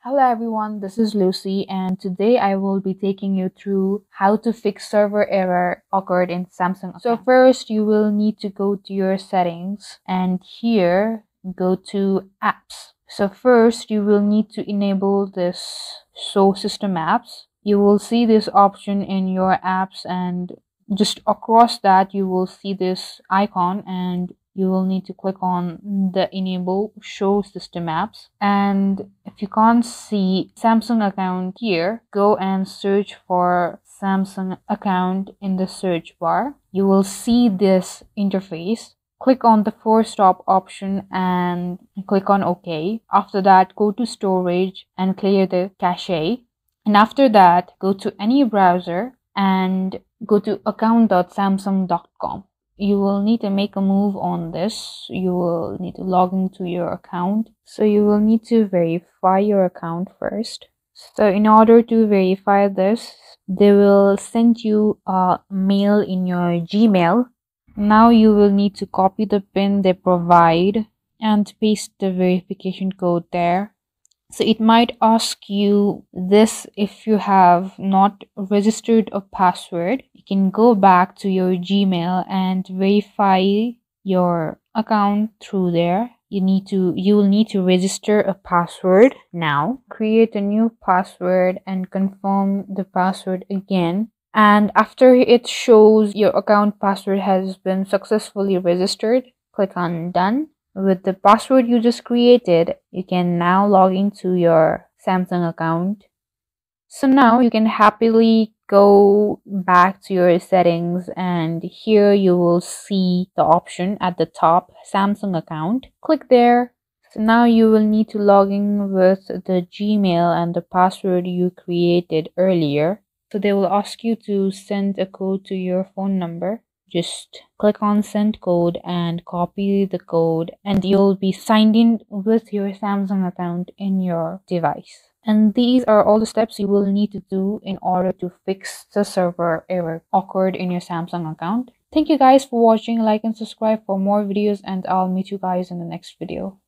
Hello everyone, this is Lucy and today I will be taking you through how to fix server error occurred in Samsung account. So first you will need to go to your settings and here go to apps. So first you will need to enable this show system apps. You will see this option in your apps and just across that you will see this icon and you will need to click on the enable show system apps. And if you can't see Samsung account here, go and search for Samsung account in the search bar. You will see this interface. Click on the force stop option and click on OK. After that, go to storage and clear the cache. And after that, go to any browser and go to account.samsung.com. You will need to make a move on this. You will need to log into your account. So you will need to verify your account first. So in order to verify this, they will send you a mail in your Gmail. Now you will need to copy the PIN they provide and paste the verification code there. So it might ask you this if you have not registered a password. You can go back to your Gmail and verify your account through there. You will need to register a password now. Create a new password and confirm the password again. And after it shows your account password has been successfully registered, click on done. With the password you just created, you can now log into your Samsung account. So now you can happily go back to your settings and here you will see the option at the top, Samsung account. Click there. So now you will need to log in with the Gmail and the password you created earlier. So they will ask you to send a code to your phone number. Just click on send code and copy the code and you'll be signed in with your Samsung account in your device. And these are all the steps you will need to do in order to fix the server error occurred in your Samsung account. Thank you guys for watching. Like and subscribe for more videos and I'll meet you guys in the next video.